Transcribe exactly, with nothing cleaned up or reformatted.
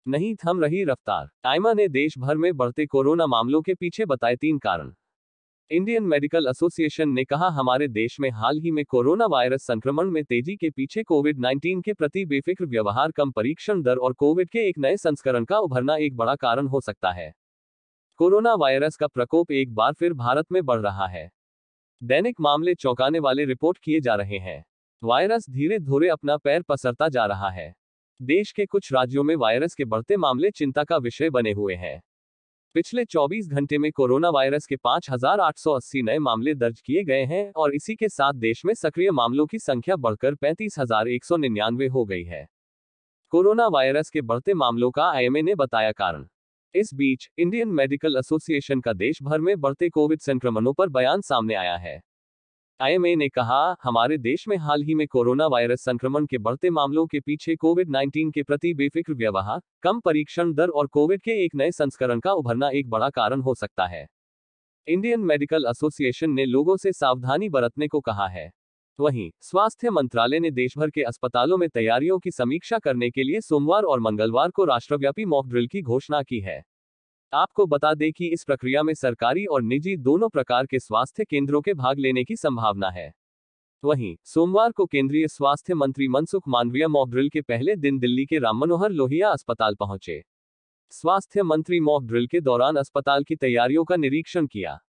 नहीं थम रही रफ्तार। टाइमा ने देश भर में बढ़ते कोरोना मामलों के पीछे बताए तीन कारण। इंडियन मेडिकल एसोसिएशन ने कहा, हमारे देश में हाल ही में कोरोना वायरस संक्रमण में तेजी के पीछे कोविड नाइन्टीन के प्रति बेफिक्र व्यवहार, कम परीक्षण दर और कोविड के एक नए संस्करण का उभरना एक बड़ा कारण हो सकता है। कोरोना वायरस का प्रकोप एक बार फिर भारत में बढ़ रहा है। दैनिक मामले चौंकाने वाले रिपोर्ट किए जा रहे हैं। वायरस धीरे धीरे अपना पैर पसरता जा रहा है। देश के कुछ राज्यों में वायरस के बढ़ते मामले चिंता का विषय बने हुए हैं। पिछले चौबीस घंटे में कोरोना वायरस के पाँच हज़ार आठ सौ अस्सी नए मामले दर्ज किए गए हैं और इसी के साथ देश में सक्रिय मामलों की संख्या बढ़कर पैंतीस हज़ार एक सौ निन्यानवे हो गई है। कोरोना वायरस के बढ़ते मामलों का आई एम ए ने बताया कारण। इस बीच इंडियन मेडिकल एसोसिएशन का देश भर में बढ़ते कोविड संक्रमणों पर बयान सामने आया है। आई एम ए ने कहा, हमारे देश में हाल ही में कोरोना वायरस संक्रमण के बढ़ते मामलों के पीछे कोविड नाइन्टीन के प्रति बेफिक्र व्यवहार, कम परीक्षण दर और कोविड के एक नए संस्करण का उभरना एक बड़ा कारण हो सकता है। इंडियन मेडिकल एसोसिएशन ने लोगों से सावधानी बरतने को कहा है। वहीं स्वास्थ्य मंत्रालय ने देशभर के अस्पतालों में तैयारियों की समीक्षा करने के लिए सोमवार और मंगलवार को राष्ट्रव्यापी मॉक ड्रिल की घोषणा की है। आपको बता दें कि इस प्रक्रिया में सरकारी और निजी दोनों प्रकार के स्वास्थ्य केंद्रों के भाग लेने की संभावना है। वहीं सोमवार को केंद्रीय स्वास्थ्य मंत्री मनसुख मांडविया मॉक ड्रिल के पहले दिन दिल्ली के राम मनोहर लोहिया अस्पताल पहुंचे। स्वास्थ्य मंत्री मॉक ड्रिल के दौरान अस्पताल की तैयारियों का निरीक्षण किया।